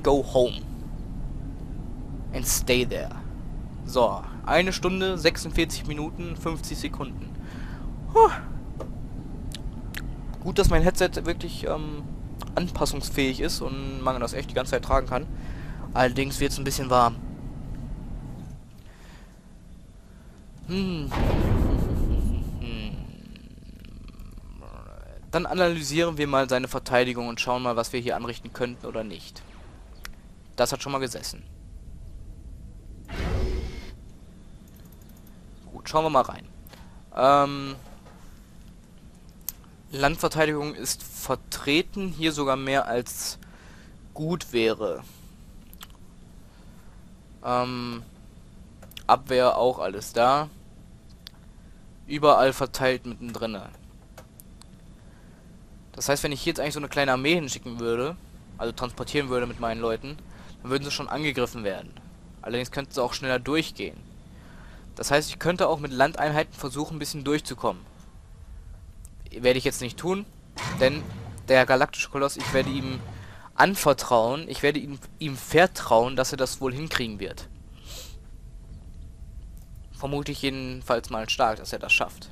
and go home. And stay there. So, 1 Stunde, 46 Minuten, 50 Sekunden. Huh. Gut, dass mein Headset wirklich anpassungsfähig ist und man das echt die ganze Zeit tragen kann. Allerdings wird es ein bisschen warm. Dann analysieren wir mal seine Verteidigung und schauen mal, was wir hier anrichten könnten oder nicht. Das hat schon mal gesessen. Gut, schauen wir mal rein. Landverteidigung ist vertreten, hier sogar mehr als gut wäre. Abwehr auch alles da. Überall verteilt mittendrin. Das heißt, wenn ich jetzt eigentlich so eine kleine Armee hinschicken würde, also transportieren würde mit meinen Leuten, dann würden sie schon angegriffen werden. Allerdings könnten sie auch schneller durchgehen. Das heißt, ich könnte auch mit Landeinheiten versuchen, ein bisschen durchzukommen. Werde ich jetzt nicht tun, denn der galaktische Koloss, ich werde ihm anvertrauen, ich werde ihm vertrauen, dass er das wohl hinkriegen wird. Vermute ich jedenfalls mal stark, dass er das schafft.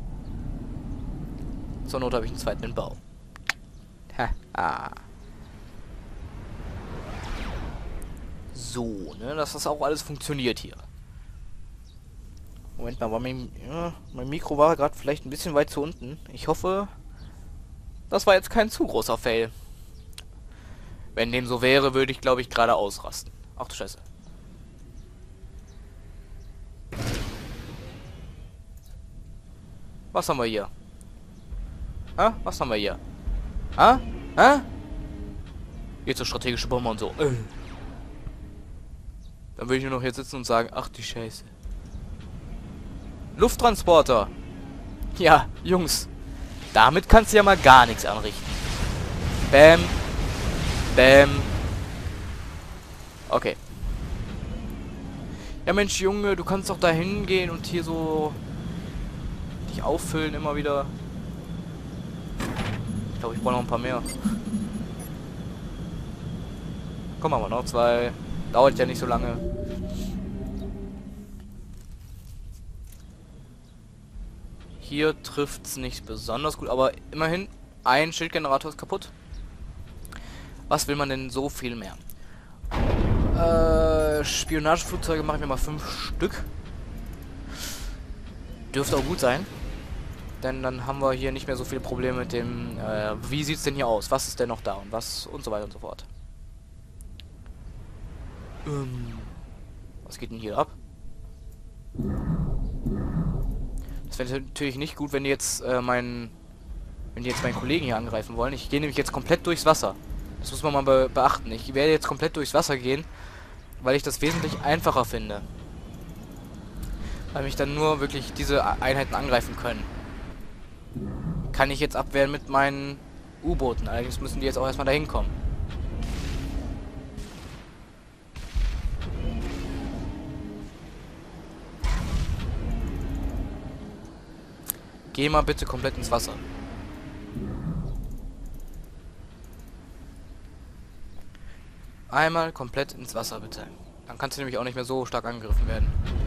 Zur Not habe ich einen zweiten im Bau. So, ne, dass das auch alles funktioniert hier. Moment mal, mein Mikro war gerade vielleicht ein bisschen weit zu unten. Ich hoffe, das war jetzt kein zu großer Fail. Wenn dem so wäre, würde ich, glaube ich, gerade ausrasten. Ach du Scheiße. Was haben wir hier? Was haben wir hier? Jetzt so strategische Bombe und so. Dann würde ich nur noch hier sitzen und sagen, ach die Scheiße. Lufttransporter. Ja, Jungs. Damit kannst du ja mal gar nichts anrichten. Bäm. Bäm. Okay. Ja Mensch, Junge, du kannst doch da hingehen und hier so dich auffüllen immer wieder. Ich glaube, ich brauche noch ein paar mehr. Komm, machen wir noch 2. Dauert ja nicht so lange. Hier trifft es nicht besonders gut, aber immerhin, ein Schildgenerator ist kaputt. Was will man denn so viel mehr? Spionageflugzeuge mache ich mir mal 5 Stück. Dürfte auch gut sein. Denn dann haben wir hier nicht mehr so viele Probleme mit dem, wie sieht es denn hier aus? Was ist denn noch da und was und so weiter und so fort. Was geht denn hier ab? Das wäre natürlich nicht gut, wenn die jetzt meinen Kollegen hier angreifen wollen. Ich gehe nämlich jetzt komplett durchs Wasser. Das muss man mal beachten. Ich werde jetzt komplett durchs Wasser gehen, weil ich das wesentlich einfacher finde. Weil mich dann nur wirklich diese Einheiten angreifen können. Kann ich jetzt abwehren mit meinen U-Booten. Allerdings müssen die jetzt auch erstmal dahin kommen. Geh mal bitte komplett ins Wasser. Einmal komplett ins Wasser, bitte. Dann kannst du nämlich auch nicht mehr so stark angegriffen werden.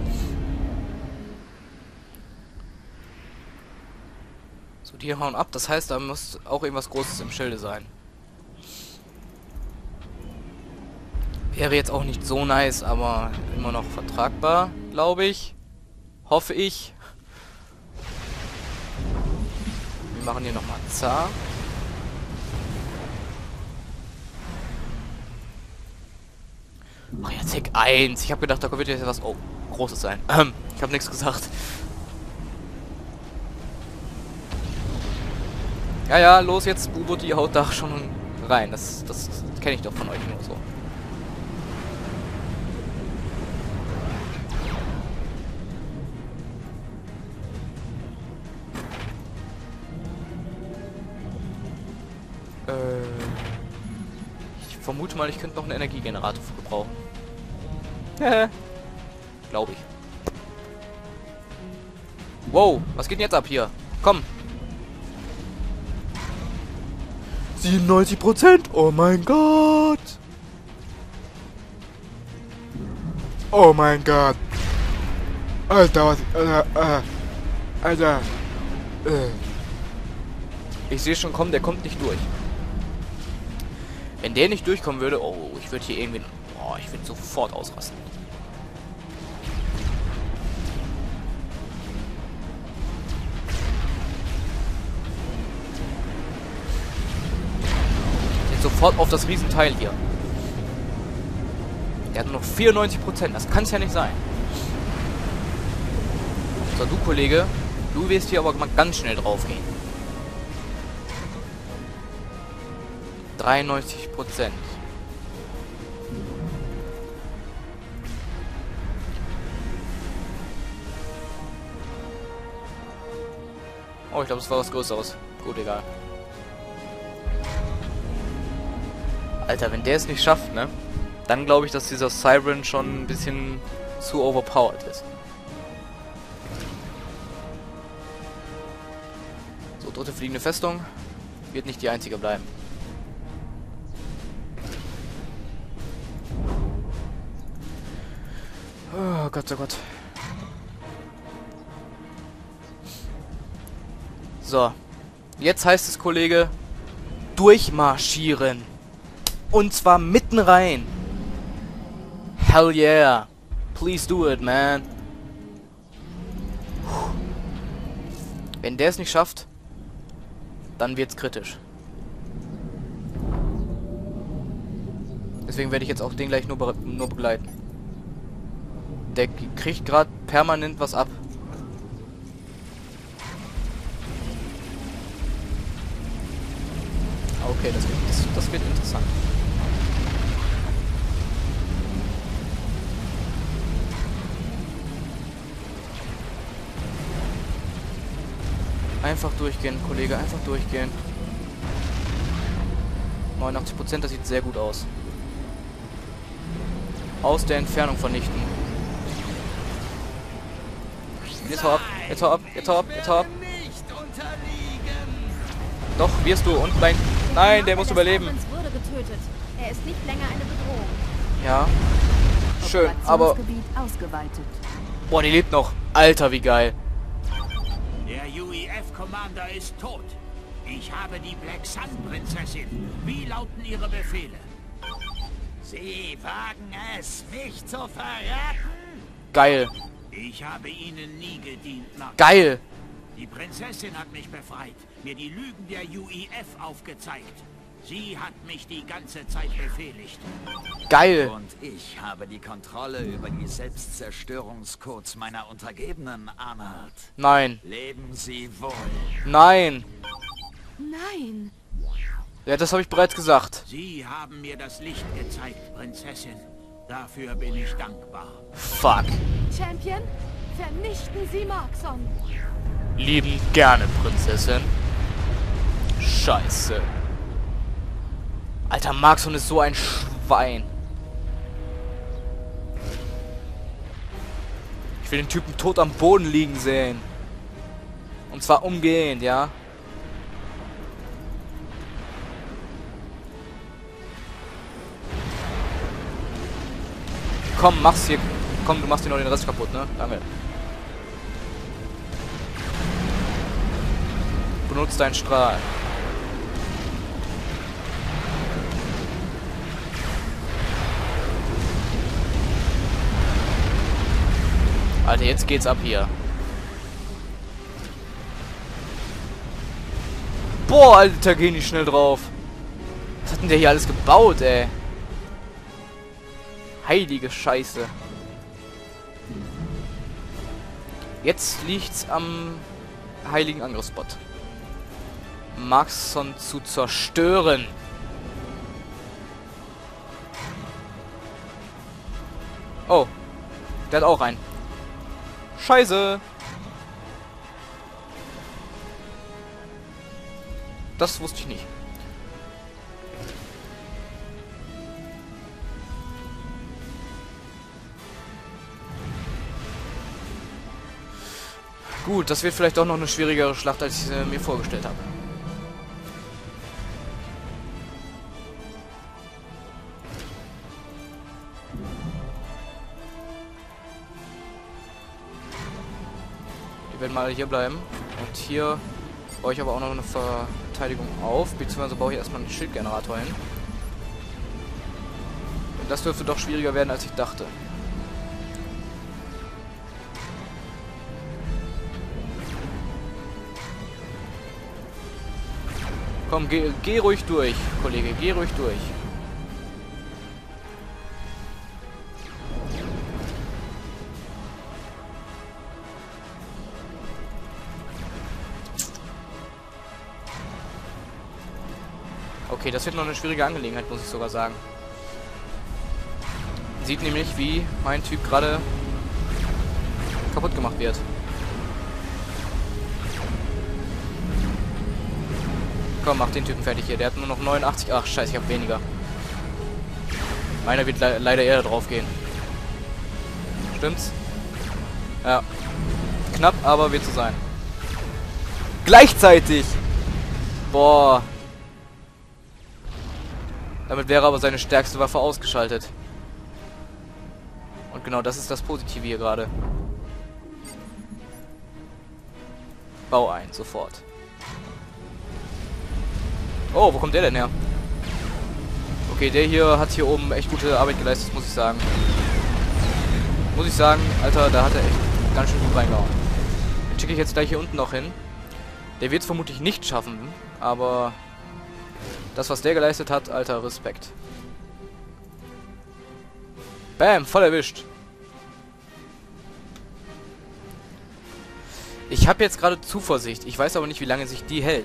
So, die hauen ab. Das heißt, da muss auch irgendwas Großes im Schilde sein. Wäre jetzt auch nicht so nice, aber immer noch vertragbar, glaube ich. Hoffe ich. Wir machen hier nochmal Zar. Ach ja, Tick 1. Ich habe gedacht, da wird jetzt was Großes sein. Ich habe nichts gesagt. Ja, ja, los jetzt, U-Boot, die haut da schon rein. Das kenne ich doch von euch nur so. Ich vermute mal, ich könnte noch einen Energiegenerator gebrauchen. Glaube ich. Wow, was geht denn jetzt ab hier? Komm. 97%! Oh mein Gott! Oh mein Gott. Alter, was... Alter. Ich sehe schon, der kommt nicht durch. Wenn der nicht durchkommen würde... Oh, ich würde hier irgendwie... Oh, ich würde sofort ausrasten. Jetzt sofort auf das Riesenteil hier. Der hat nur noch 94%. Das kann es ja nicht sein. So, du Kollege. Du wirst hier aber mal ganz schnell drauf gehen. 93%. Oh, ich glaube, es war was Größeres. Gut, egal. Alter, wenn der es nicht schafft, ne? Dann glaube ich, dass dieser Siren schon ein bisschen zu overpowered ist. So, dritte fliegende Festung. Wird nicht die einzige bleiben. Oh Gott, oh Gott. So. Jetzt heißt es, Kollege, durchmarschieren. Und zwar mitten rein. Hell yeah. Please do it, man. Wenn der es nicht schafft, dann wird's kritisch. Deswegen werde ich jetzt auch den gleich nur begleiten. Der kriegt gerade permanent was ab. Okay, das wird interessant. Einfach durchgehen, Kollege, einfach durchgehen. 89%, das sieht sehr gut aus. Aus der Entfernung vernichten. Jetzt hau ab, jetzt hau ab, jetzt hau ab, jetzt hau ab. Doch, wirst du. Und nein, der muss überleben. Wurde getötet. Er ist nicht länger eine Bedrohung. Ja. Schön, aber... Ausgeweitet. Boah, die lebt noch. Alter, wie geil. Der UEF-Commander ist tot. Ich habe die Black Sun Prinzessin. Wie lauten Ihre Befehle? Sie wagen es, mich zu verraten? Geil. Ich habe Ihnen nie gedient, Max. Geil. Die Prinzessin hat mich befreit, mir die Lügen der UEF aufgezeigt. Sie hat mich die ganze Zeit befehligt. Geil. Und ich habe die Kontrolle über die Selbstzerstörungscodes meiner Untergebenen, Arnold. Nein. Leben Sie wohl. Nein. Nein. Ja, das habe ich bereits gesagt. Sie haben mir das Licht gezeigt, Prinzessin. Dafür bin ich dankbar. Fuck. Champion, vernichten Sie Markson. Lieben gerne, Prinzessin. Scheiße. Alter, Markson ist so ein Schwein. Ich will den Typen tot am Boden liegen sehen. Und zwar umgehend, ja. Komm, mach's hier. Komm, du machst hier noch den Rest kaputt, ne? Danke. Benutzt deinen Strahl. Alter, jetzt geht's ab hier. Boah, Alter, gehen die schnell drauf. Was hat denn der hier alles gebaut, ey? Heilige Scheiße. Jetzt liegt's am heiligen Angriffsspot. Markson zu zerstören. Oh. Der hat auch einen. Scheiße. Das wusste ich nicht. Gut, das wird vielleicht auch noch eine schwierigere Schlacht, als ich mir vorgestellt habe. werden mal hier bleiben. Und hier baue ich aber auch noch eine Verteidigung auf, beziehungsweise baue ich erstmal einen Schildgenerator hin. Und das dürfte doch schwieriger werden, als ich dachte. Komm, geh ruhig durch, Kollege, geh ruhig durch. Okay, das wird noch eine schwierige Angelegenheit, muss ich sogar sagen. Sieht nämlich, wie mein Typ gerade kaputt gemacht wird. Komm, mach den Typen fertig hier. Der hat nur noch 89. Ach, scheiße, ich habe weniger. Meiner wird leider eher drauf gehen. Stimmt's? Ja. Knapp, aber wird so sein. Gleichzeitig! Boah. Damit wäre aber seine stärkste Waffe ausgeschaltet. Und genau das ist das Positive hier gerade. Bau ein, sofort. Oh, wo kommt der denn her? Okay, der hier hat hier oben echt gute Arbeit geleistet, muss ich sagen. Muss ich sagen, Alter, da hat er echt ganz schön gut reingehauen. Den schicke ich jetzt gleich hier unten noch hin. Der wird es vermutlich nicht schaffen, aber das, was der geleistet hat, Alter, Respekt. Bam, voll erwischt. Ich habe jetzt gerade Zuversicht. Ich weiß aber nicht, wie lange sich die hält.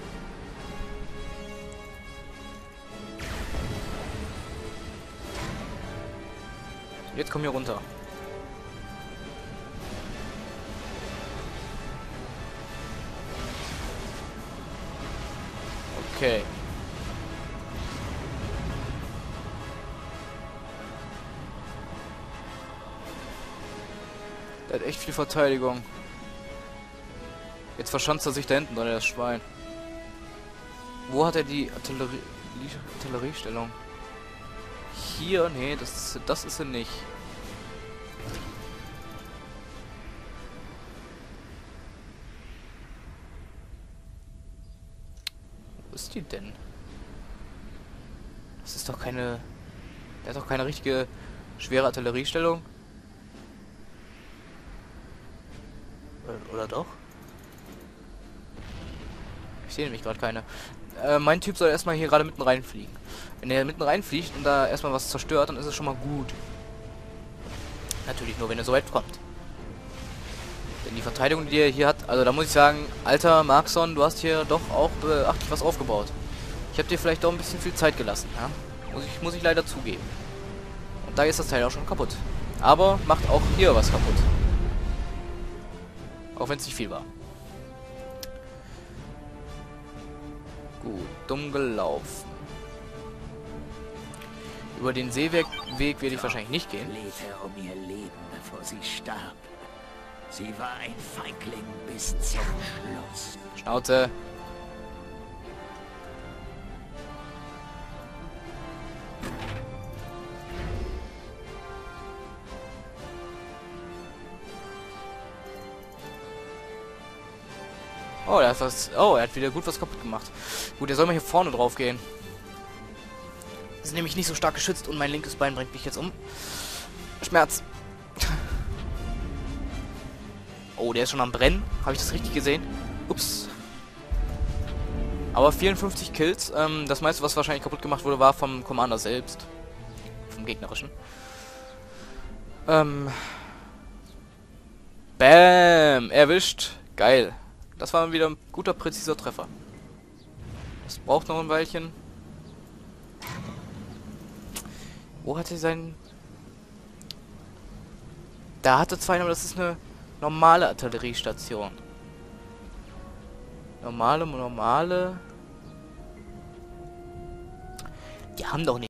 Jetzt komm hier runter. Okay. Der hat echt viel Verteidigung. Jetzt verschanzt er sich da hinten drin, das Schwein. Wo hat er die Artilleriestellung? Hier? Nee, das ist er nicht. Wo ist die denn? Das ist doch keine... Der hat doch keine richtige schwere Artilleriestellung. Oder doch? Ich sehe nämlich gerade keine. Mein Typ soll erstmal hier gerade mitten reinfliegen. Wenn er mitten reinfliegt und da erstmal was zerstört, dann ist es schon mal gut. Natürlich nur, wenn er so weit kommt. Denn die Verteidigung, die er hier hat, also da muss ich sagen, alter Markson, du hast hier doch auch beachtlich was aufgebaut. Ich habe dir vielleicht doch ein bisschen viel Zeit gelassen, ja? Muss ich leider zugeben. Und da ist das Teil auch schon kaputt. Aber macht auch hier was kaputt. Auch wenn es nicht viel war. Gut, dumm gelaufen. Über den Seeweg werde ich wahrscheinlich nicht gehen. Flehte um ihr Leben, bevor sie starb. Sie war ein Feigling bis zum Schluss. Schnauze. Oh, er hat was. Oh, er hat wieder gut was kaputt gemacht. Gut, er soll mal hier vorne drauf gehen. Ist nämlich nicht so stark geschützt und mein linkes Bein bringt mich jetzt um. Schmerz. Oh, der ist schon am Brennen. Habe ich das richtig gesehen? Ups. Aber 54 Kills. Das meiste, was wahrscheinlich kaputt gemacht wurde, war vom Commander selbst. Vom gegnerischen. Bam. Erwischt. Geil. Das war wieder ein guter, präziser Treffer. Das braucht noch ein Weilchen. Wo hat er sein... Da hatte zwei, aber das ist eine normale Artilleriestation. Normale... Die haben doch nicht...